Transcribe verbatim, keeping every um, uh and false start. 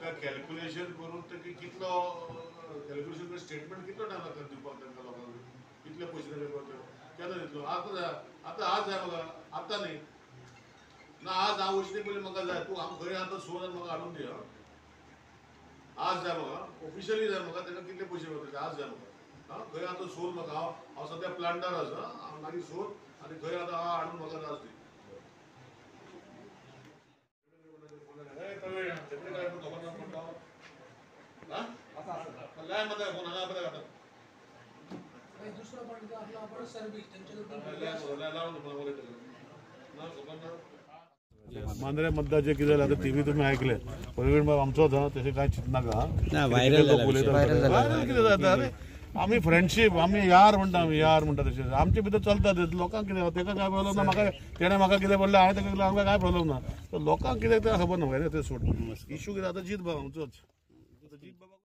ताका कॅल्क्युलेशन करून ताका कितलो कॅल्क्युलेशन करून स्टेटमेंट कितलो टायम लागता दिवपाक तांकां लोकांक कितले पयशे तांकां करता केन्ना दितलो आतां जाय आतां आज जाय म्हाका आतां न्ही ना आज हांव वचने पयलीं म्हाका जाय तूं हांव खंय आतां सोद आनी म्हाका हाडून दी आज जाय म्हाका ऑफिशियली जाय म्हाका ताका कितले पयशे करता आज जाय म्हाका हां खंय आतां सोद म्हाका हांव हांव सद्या प्लांटार आसा हांव मागीर सोद आनी खंय आतां हांव हाडून म्हाका आज दी मांद्रे मतदाचे कितें जालें आतां टीव्ही तुमी ऐकले प्रवीण बाब आमचोच हा तशें कांय चिंतनाका व्हायरल कितें जाता अरे आमी फ्रेंडशीप आमी यार म्हणटा आमी यार म्हणटा तशें आमचे भितर चलता लोकांक कितें तेका काय प्रॉब्लम ना म्हाका तेणें म्हाका कितें बोल्लें हांवें तेका आमकां काय प्रॉब्लम ना लोकांक कितें तें खबर ना ते सोड इशू कितें आतां जीत बाब आमचोच जीत बाबा